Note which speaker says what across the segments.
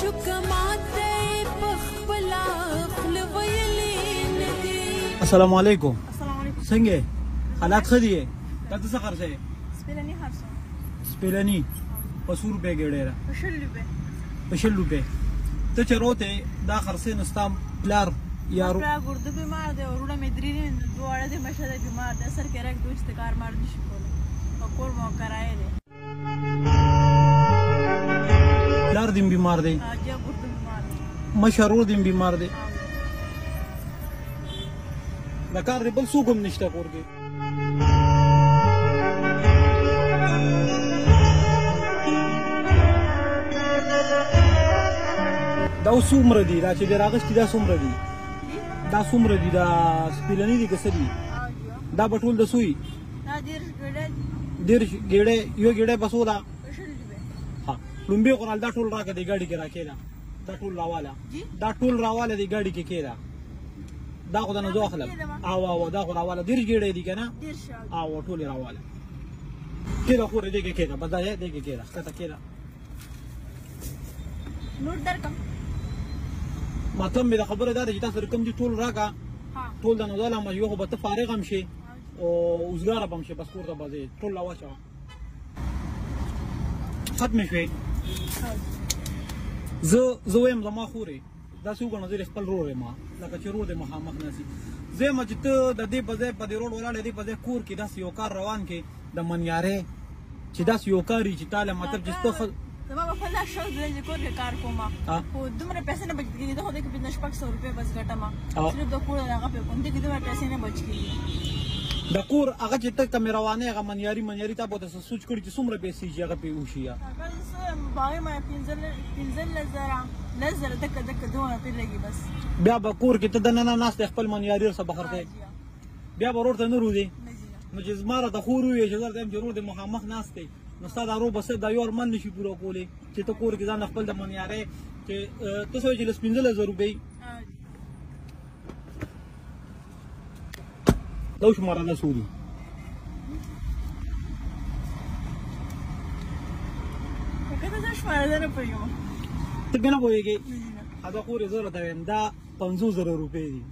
Speaker 1: السلام علیکم. څنګه حالات ښه دي؟ دا څه خرڅه یې؟
Speaker 2: سپیلني خرڅه.
Speaker 1: سپیلني په 100 روپے ګړې را.
Speaker 2: په 100 روپے.
Speaker 1: په 100 روپے. ته چروته دا خرڅه نستام پلار یارو.
Speaker 2: پلار ګرده بیمار دی او وروڼه مې درې نه دواړه د مشه بیمار دی سر کې راک دوست کار مار دي شي کوله. او کور مو کرای دی.
Speaker 1: پلار دیم بیمار دی.
Speaker 2: اجا ګرده بیمار دی.
Speaker 1: مشرور دیم بیمار دی. دا کار دی بل څوک هم نشته کور کې. دا اوس څومره دي دا چې دې راغستې دا څومره دي؟ دا څومره دي دا سپیلني دي که څه دي؟ دا به ټول د څو وي؟
Speaker 2: دا
Speaker 1: 10 ګېډۍ یو ګېډۍ په څو ده؟ ها لومبۍ قرال دا ټول راکړه دې ګاډي کې راکېږده دا ټول راواله دا ټول راواله دې ګاډي کې کېږده دا خو درنه زه اخلم او دا خو راواله 10 ګېډۍ دي که نه؟ او ټول یې راواله کېږده خورې دې کې کېږده بس دا دې کې کېږده ښکته کېږده
Speaker 2: نور درکم
Speaker 1: مطلب مې د خبره دا ده چې تاسو رقم دي ټول راکړه ټول د نظر له یو خو به ته فارغ هم شي او اوزګاره به هم شي بس کور ته به ځې ټول راواچوه ختمې شوې زه وایم زما خورې داسې وګڼه زه خپل رور یم لکه چې رور دی مخامخ ناسي زه یم چې ته د دې په ځای په دې روډ ولاړې دې په ځای کور کې داسې یو کار روان کې د منیارې چې داسې یو کار وي چې تا له مطلب چې ته
Speaker 2: زما به خپل شوق دی چې کور کې کار کوم خو دومره پیسې نه بچ کېږي زه خو دې کې 500 روپۍ بس ګټم صرف د کور هغه پې کوم دې کې دومره پیسې نه بچ کېږي
Speaker 1: د کور هغه چې ته مې روانې هغه منیاري تا به ورته سوچ کړي چې څومره پیسې چې هغه پې وشي
Speaker 2: باغې ما 15,000 دکه دومره پې لګي بس
Speaker 1: بیا به کور کې ته دننه ناست خپل منیاري ورسه بخر کوې بیا به روډ ته نه روځې نو چې زما راته خور وویې چې زه درته یم چې روډ د مخامخ ناست دی نو ستا دا رو بس دا یو ارمان نشي پوره کولی چې ته کور کې ځان خپل د منیارۍ چې ته څه وایې چې لس 15,000 روپۍ دا وشماره دا څو دي ته بیا نه پوهېږې دا کور یې زه راته وایم دا 50,000 روپۍ دي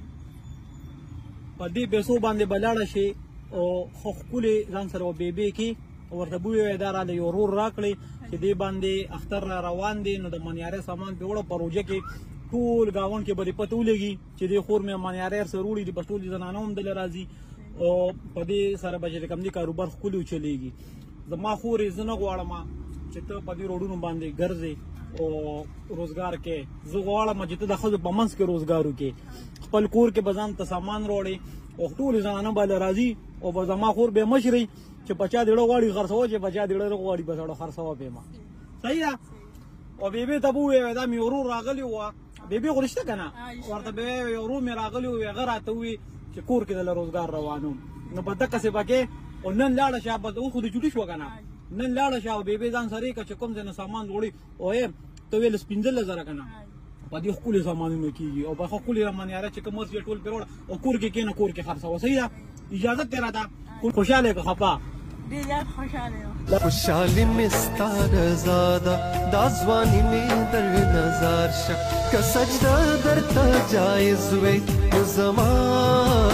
Speaker 1: په دې پیسو باندې به لاړه شي او ښه ښکلې ځان سره بیبې کې ورته بوی وایي دا راله یو رور راکړئ چې دې باندې اختر را روان دی نو د منیارۍ سامان پې وړه په روژه کې ټول ګاونډ کې به دې پته ولګي چې دې خور مې منیارۍ سره وړي دي بس ټول زنانه هم دله راځي او په دې سره به چې کوم دې کاروبار ښکلي وچلېږي زما خورې زه نه غواړم چې ته په دې روډونو باندې ګرځې او روزګار کې زه غواړم چې ته د ښځو په منځ کې روزګار وکړې خپل کور کې به ځان ته سامان راوړې او ټولې زنانه به له راځي او به زما خور بې مشرئ چې په چا دیړه غواړي خرڅوه چې په چا دیړه نه غواړي بس اړه خرڅوه پې ما صحیح ده او بیبې ته به ووایې دا مې ورور راغلی وه بیبې خو رشته که نه ورته به وایې ورور مې راغلی و هغه راته ووایي چې کور کې دله روزګار روان وم نو په دقسې پکې او نن لاړه شه بس اوس خو د چوټي شوه که نه نن لاړه شه او بیبې ځان سره یې که چې کوم ځای نه سامان وړي او ته ویې لس 15,000 که نه په دې ښکلې سامانونه کېږي او په ښه ښکلې منیاره چې کوم ورسې ټول پرې وړه او کور کې کېنه کور کې خرڅوه صحیح ده اجازت تیرا ده خوشحاله که خفا
Speaker 3: خوشحالی می ستاره زاده دا ځواني می در نظر شه که سجده درته جایز وي زما